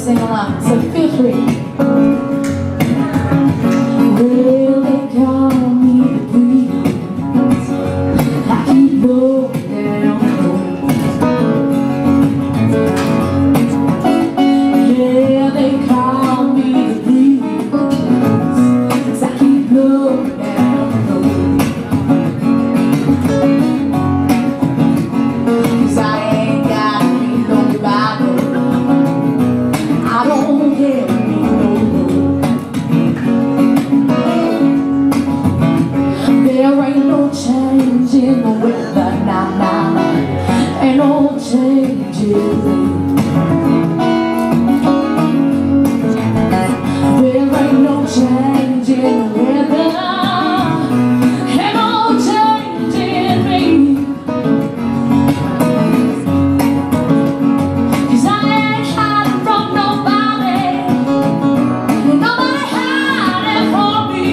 sing along, so feel free. Well, they call me the breeze. I keep blowing down the road. Yeah, they call me the breeze, 'cause I keep blowing down the road. 'Cause I ain't got me nobody. I don't care me no more. There ain't no change in the weather, nah, nah. Ain't no change in it. There ain't no change in the weather. Ain't no change in me. 'Cause I ain't hiding from nobody. Nobody hiding from me.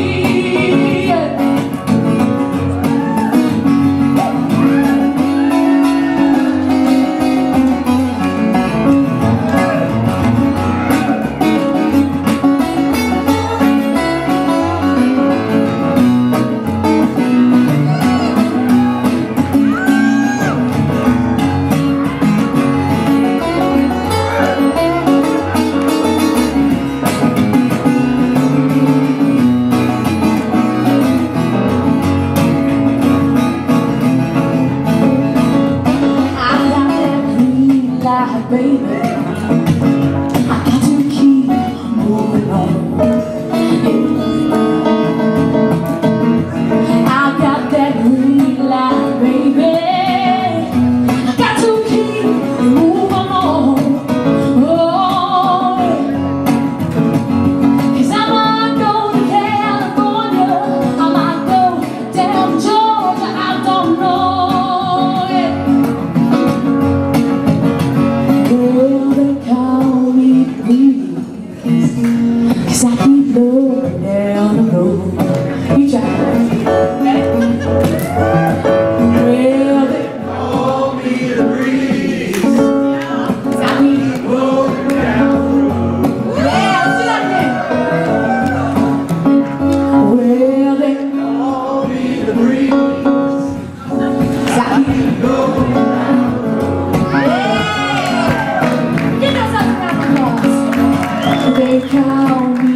Baby, I got to keep moving on. Yeah. I got that green light, baby. I got to keep moving on. Oh, 'cause I might go to California, I might go down to Georgia, I don't know. Cause I keep blowing down the road. You try. Well, they call me the breeze. Cause I keep blowing down the road. Yeah, let's do that again. Well, they call me the breeze. Cause I keep blowing down the road. Yeah! Give us a round of applause. They call me